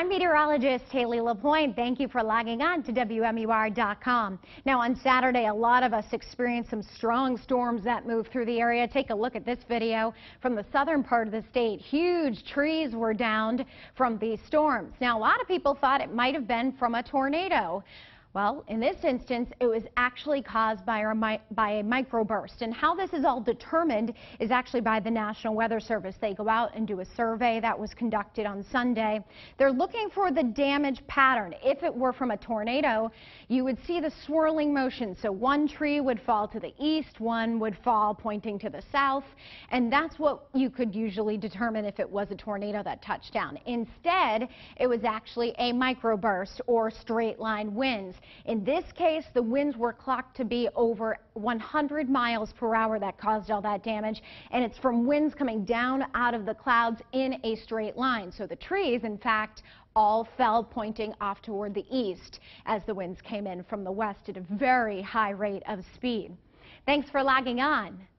meteorologist Haley LaPointe. Thank you for logging on to WMUR.com. Now on Saturday, a lot of us experienced some strong storms that moved through the area. Take a look at this video from the southern part of the state. Huge trees were downed from these storms. Now a lot of people thought it might have been from a tornado. Well, in this instance, it was actually caused by a microburst. And how this is all determined is actually by the National Weather Service. They go out and do a survey that was conducted on Sunday. They're looking for the damage pattern. If it were from a tornado, you would see the swirling motion. So one tree would fall to the east, one would fall pointing to the south, and that's what you could usually determine if it was a tornado that touched down. Instead, it was actually a microburst or straight line winds. In this case, the winds were clocked to be over 100 miles per hour that caused all that damage, and it's from winds coming down out of the clouds in a straight line. So the trees, in fact, all fell pointing off toward the east as the winds came in from the west at a very high rate of speed. Thanks for logging on.